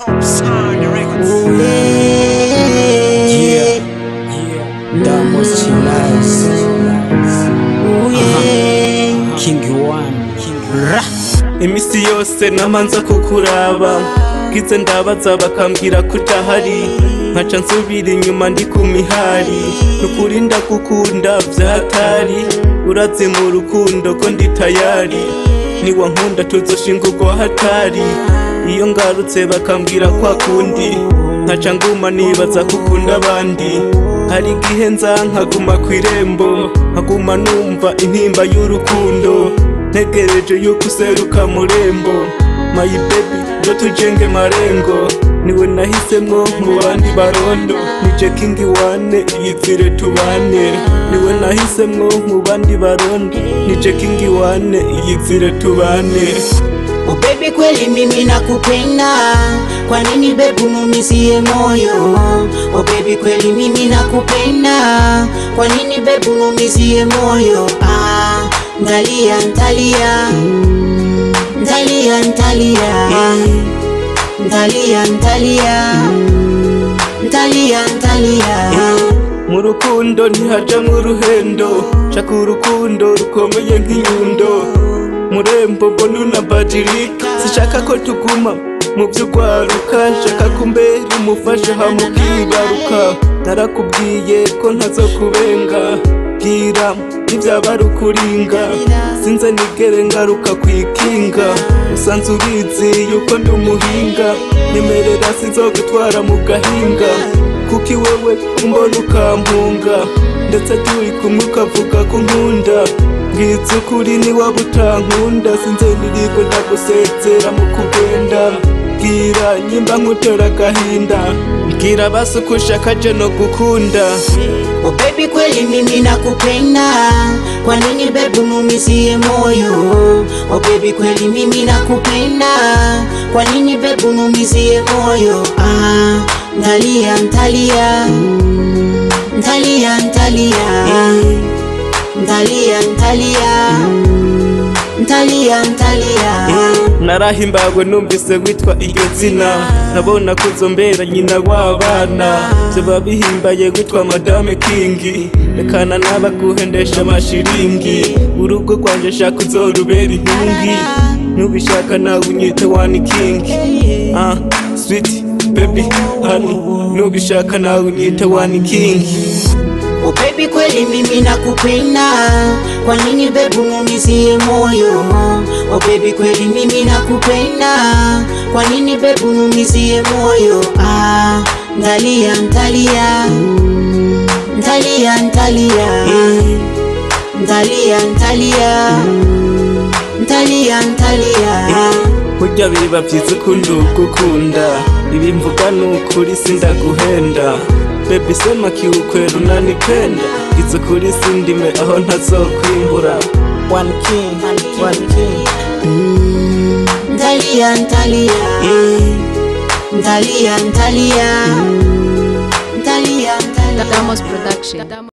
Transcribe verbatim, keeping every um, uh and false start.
Yeah, damos chinas. King one, imisi yose namanza kukuraba, bwize ndabaza bakambwira kutahari, nkaca nsubira inyuma ndi ku mihari, nukuri ndagukunda vyahatari, urazi mu rukundo ko ndi tayari, niwa nkunda tuzoshinga urwo hatari, iyo ngarutse bakambwira kwa kundi, nkaca nguma nibaza kukunda abandi, hari igihe nza nkaguma kw'irembo, nkaguma numva intimba y'urukundo, ntegereje yuko useruka murembo, my baby jo tujenge marengo, niwe nahisemwo mu bandi barondo, nije king one yizire tubane, niwe nahisemwo mu bandi barondo, nije king one yizire tubane. Oh baby kweli mimi nakupenda, kwa nini baby unumizie moyo? Oh baby kweli mimi nakupenda, kwa nini baby unumizie moyo? Ah, ndalia ndalia ndalia ndalia ndalia ndalia ndalia ndalia. Mu rukundo ntihaja mu ruhendo, shaka urukundo rukomeye nk'inyundo, murembo mbona unabajirika, sishaka ko tuguma mu vy'ugwaruka, shaka kumbera umufashe hamukibaruka, narakubwiye ko ntazokubenga, bwira n'ivyabari ukuringa, sinze nigere ngaruka kwikinga, usanze ubizi yuko ndi umuhinga, nyemerera sinzogutwara mu gahinga, kuki wewe umbona ukampunga, ndetse turi kumwe ukavuga ko nkunda, bwiza ukuri niwaba utankunda, sinze niriko ndagusezera mu kugenda, bwira nyimba nkutera agahinda, bwira basi uko ushaka je no gukunda. Oh baby kweli mimi nakupenda, kwa nini baby unumizie moyo? Oh baby kweli mimi nakupenda, kwa nini baby unumizie moyo? Ah, ndalia ndalia ndalia ndalia ndalia ndalia ndalia ndalia. Narahimbagwe numvise witwa iryo zina, nabona kuzombera nyina w'abana, vyoba bihimbaye witwa madame king, rekana nabaguhendesha amashiringi, urugo rwanje shaka uzorubera intungi, nubishaka nawe unyite one king. Ah, sweet baby honey, nubishaka nawe unyite one king. Oh baby kweli mimi nakupenda, kwa nini baby unumizie moyo? Oh baby kweli mimi nakupenda, kwa nini baby unumizie moyo? Ah, ndalia ndalia ndalia ndalia ndalia ndalia ndalia ndalia. Kurya biba vyiza ukunda ugukunda, ibi mvuga nukuri sindaguhenda, baby sema kiukweli unanipenda, izo kuri sindime aho ntazokwimbura. One king, one king. Ndalia ndalia ndalia ndalia ndalia ndalia. Damos production.